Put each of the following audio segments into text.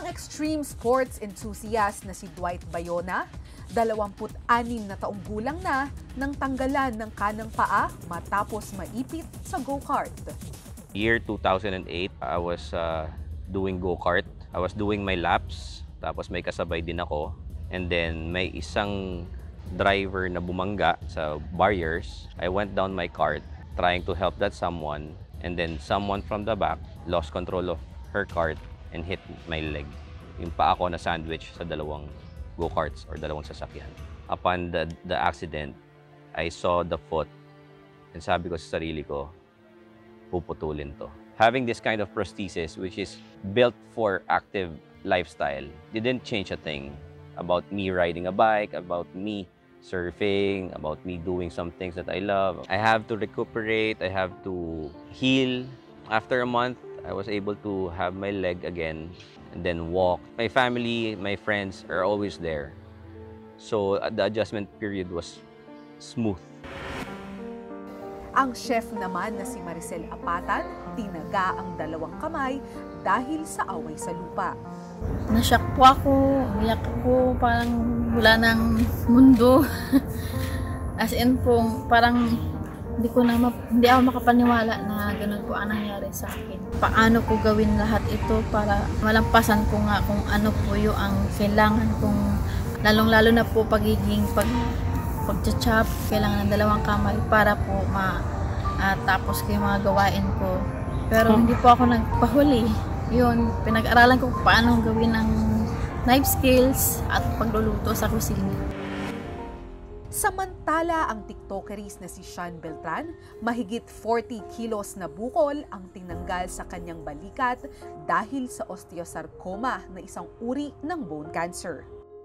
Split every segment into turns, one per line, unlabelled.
Ang extreme sports enthusiast na si Dwight Bayona, 26 na taong gulang na nang tanggalan ng kanang paa matapos maipit sa go-kart.
Year 2008, I was doing go-kart. I was doing my laps, tapos may kasabay din ako. And then may isang driver na bumangga sa barriers. I went down my cart trying to help that someone. And then someone from the back lost control of her cart and hit my leg. Yung paa ko na sandwich sa dalawang go-karts or dalawang sasakyan. Upon the accident, I saw the foot and sabi ko sa sarili ko, puputulin to. Having this kind of prosthesis, which is built for active lifestyle, didn't change a thing about me riding a bike, about me surfing, about me doing some things that I love. I have to recuperate, I have to heal. After a month, I was able to have my leg again and then walk. My family, my friends are always there. So the adjustment period was smooth.
Ang chef naman na si Maricel Apatan, tinaga ang dalawang kamay dahil sa away sa lupa.
Nashock po ako, umiyak ako, parang wala ng mundo. As in po, parang hindi ako makapaniwala na ganun po ang nangyari sa akin. Paano ko gawin lahat ito para malampasan ko nga kung ano po yung ang kailangan kong, lalong-lalo na po pag-chop, kailangan ng dalawang kamay para po tapos ko yung mga gawain ko. Pero hindi po ako nagpahuli. Yun, pinag-aralan ko paano gawin ang knife skills at pagluluto sa kusina.
Samantala, ang tiktokeris na si Sean Beltran, mahigit 40 kilos na bukol ang tinanggal sa kanyang balikat dahil sa osteosarcoma na isang uri ng bone cancer.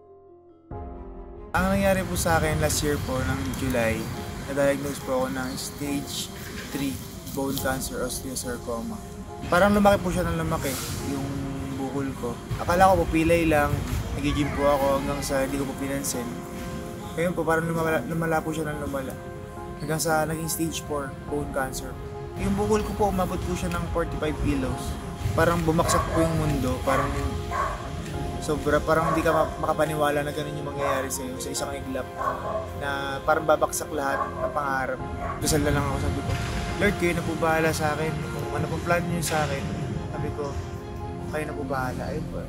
Ang nangyari po sa akin last year po ng July, na-diagnose po ako ng stage 3 bone cancer osteosarcoma. Parang lumaki po siya ng lumaki yung bukol ko. Akala ko po pilay lang, nag-gym po ako hanggang sa hindi ko po pinansin. Ngayon po parang lumala po siya ng lumala. Hanggang sa naging stage 4 bone cancer. Yung bukol ko po umabot po siya ng 45 kilos. Parang bumaksak po yung mundo, parang hindi ka makapaniwala na ganun yung mangyayari sa iyo sa isang iglap na parang babaksak lahat ng pangarap. Dasal na lang ako, sabi ko, Lord, kayo na po bahala sa akin. Kung ano pong plan niyo sa akin, sabi ko, kayo na po bahala. Ayun po.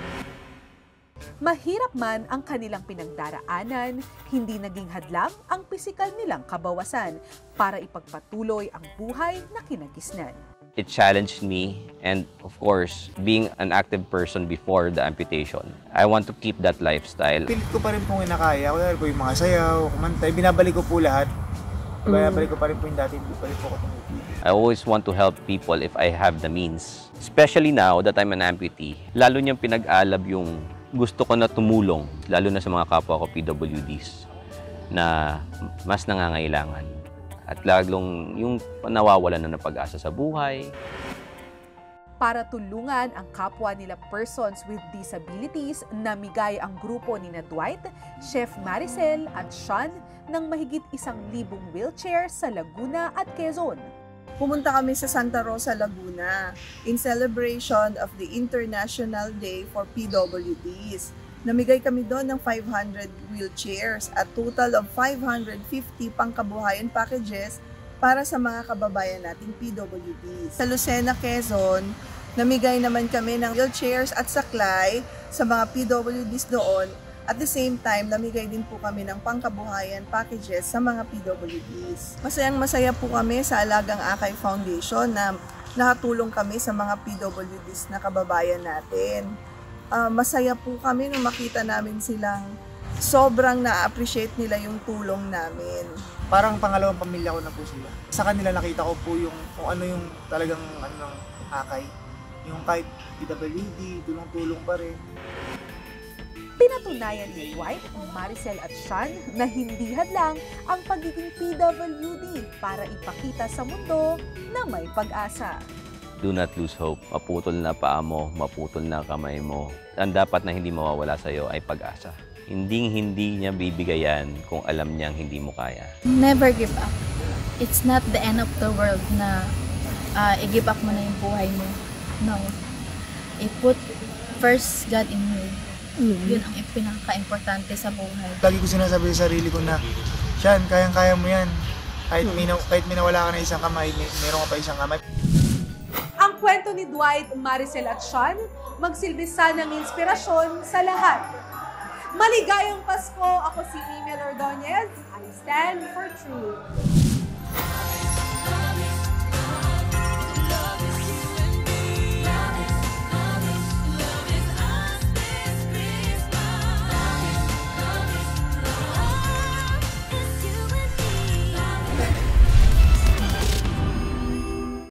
Mahirap man ang kanilang pinagdaraanan, hindi naging hadlang ang pisikal nilang kabawasan para ipagpatuloy ang buhay na kinagisnan.
It challenged me, and of course, being an active person before the amputation, I want to keep that lifestyle.
Pilit ko pa rin pong inakaya. Kaya po yung mga sayaw, kumantay, binabalik ko po lahat. Binabalik ko pa rin po yung dati, hindi pa rin po ako tumutulog.
I always want to help people if I have the means. Especially now that I'm an amputee, lalo niyang pinag-alab yung gusto ko na tumulong, lalo na sa mga kapwa ko PWDs na mas nangangailangan. At lalong yung nawawalan na ng pag-asa sa buhay.
Para tulungan ang kapwa nila persons with disabilities, namigay ang grupo ni Dwight, Chef Maricel at Sean ng mahigit 1,000 wheelchair sa Laguna at Quezon.
Pumunta kami sa Santa Rosa, Laguna in celebration of the International Day for PWDs. Namigay kami doon ng 500 wheelchairs at total of 550 pangkabuhayan packages para sa mga kababayan nating PWDs. Sa Lucena, Quezon, namigay naman kami ng wheelchairs at saklay sa mga PWDs doon. At the same time, namigay din po kami ng pangkabuhayan packages sa mga PWDs. Masayang-masaya po kami sa Alagang Akay Foundation na nakatulong kami sa mga PWDs na kababayan natin. Masaya po kami nung makita namin silang sobrang na-appreciate nila yung tulong namin.
Parang pangalawang pamilya ko na po sila. Sa kanila nakita ko po yung kung ano yung talagang ng Akay. Yung kahit PWD, tulong-tulong pa rin.
Pinatunayan ni Dwight, Maricel at Sean na hindi hadlang ang pagiging PWD para ipakita sa mundo na may pag-asa.
Do not lose hope. Maputol na paa mo, maputol na kamay mo. Ang dapat na hindi mawawala sa iyo ay pag-asa. Hindi niya bibigayan kung alam niyang hindi mo kaya.
Never give up. It's not the end of the world na i-give up mo na yung buhay mo. No. I-put first God in me. Yun ang pinaka-importante sa buhay.
Lagi ko sinasabi sa sarili ko na, Sean, kayang-kaya mo yan. Kahit may nawala ka na isang kamay, meron ka pa isang kamay.
Ang kwento ni Dwight, Maricel at Sean, magsilbi sanang inspirasyon sa lahat. Maligayang Pasko! Ako si Emil Ordonez. I stand for truth.